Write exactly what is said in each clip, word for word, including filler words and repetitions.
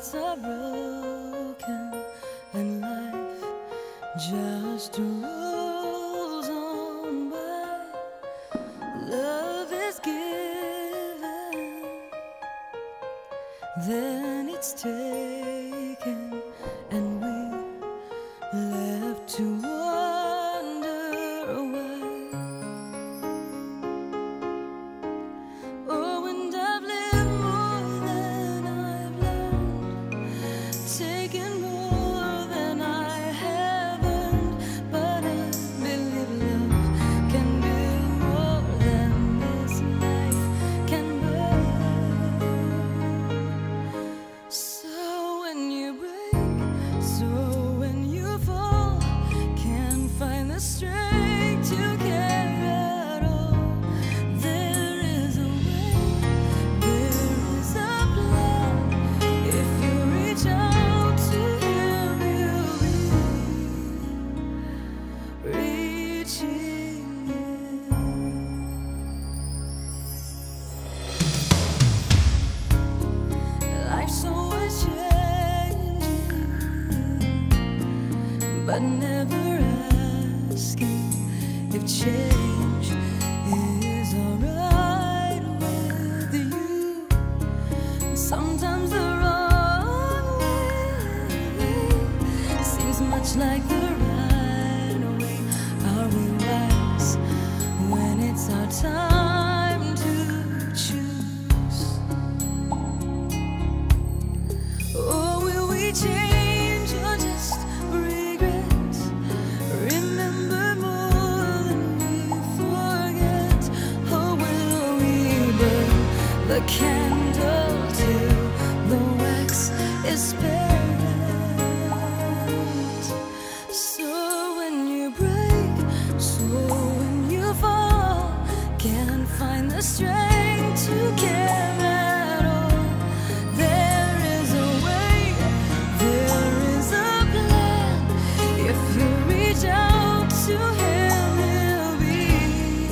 hearts are broken and life just rolls on by. Love is given, then it's taken, and we left to wonder why. Oh, and I've lived more than I've learned, taken more than I haven't, but I believe love can build more than this life can bear. So when you break, so when you fall, can't find the strength to carry it all. There is a way, there is a plan. If you reach out to Him, you'll be reaching in. Life's always changing, but never asking if change is alright with you. Sometimes the wrong way seems much like the right way. Are we wise when it's our time to choose? Or will we change or just regret? Remember more than we forget. Or will we burn the candle till the wax is spent? So when you break, so when you fall, can't find the strength to carry it all. There is a way, there is a plan. If you reach out to Him, He'll be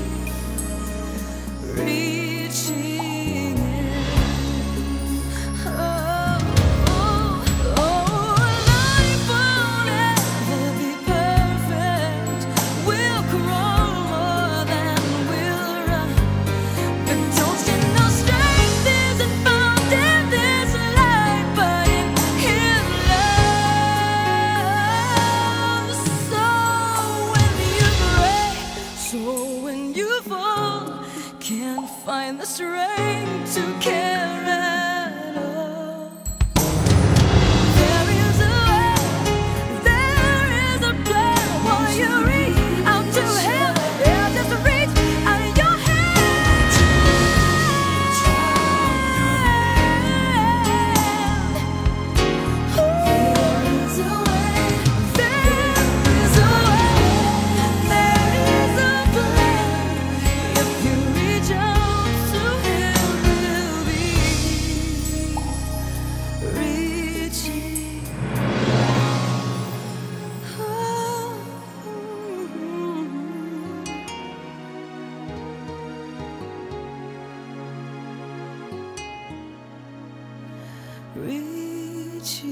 reaching in. Oh, oh, oh, life won't ever be perfect. We'll crawl more than we'll run. But don't you know strength isn't found in this life, but in His love. So when you break, so when you fall, can't find the strength to carry it all. There is a way, there is a plan. While you reach out to Him, yeah, just reach out your hand. There is a way, there is a way, there is a plan. If you reach out to Him, He'll be reaching. Reaching.